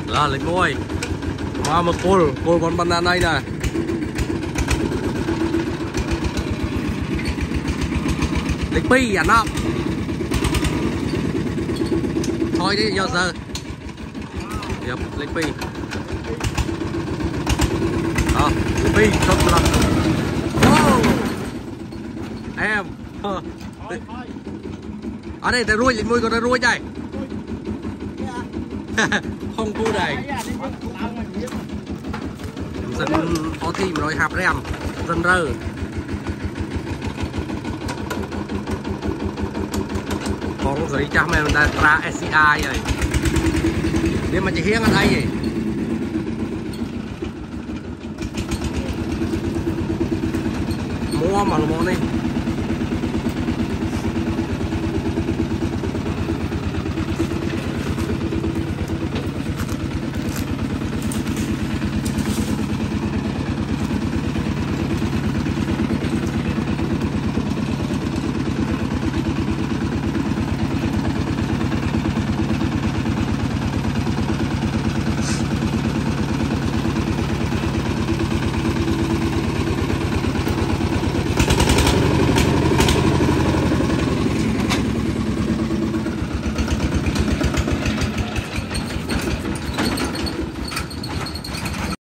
là lịch môi mà cồn còn bắn này nè lịch pi à nó thôi đi giờ yep, lịch pi lịch pi thật là em ở đây ta ruồi lịch môi còn ta ruồi đây không cua đây dân có thi mà nói hạp rèm dân rơ bóng giấy chắc mày ta ra SCI vậy để mà chỉ hiếng ở đây vậy mua mà mua đi